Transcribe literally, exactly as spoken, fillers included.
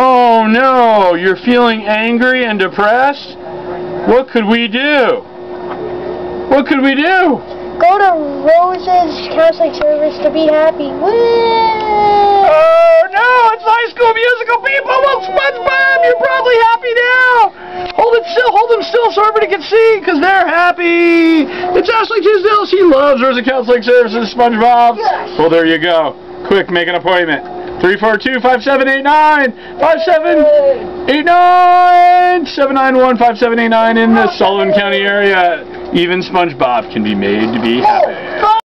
Oh no, you're feeling angry and depressed? What could we do? What could we do? Go to Rose's counseling service to be happy. Woo! Oh no, it's High School Musical, people! Well, SpongeBob, you're probably happy now! Hold it still, hold them still so everybody can see, because they're happy! It's Ashley Tisdale, she loves Rosa Counseling Services, SpongeBob! Yes. Well, there you go. Quick, make an appointment. three four two, five seven eight nine, five seven eight nine, seven nine one, five seven eight nine in the Sullivan County area. Even SpongeBob can be made to be happy.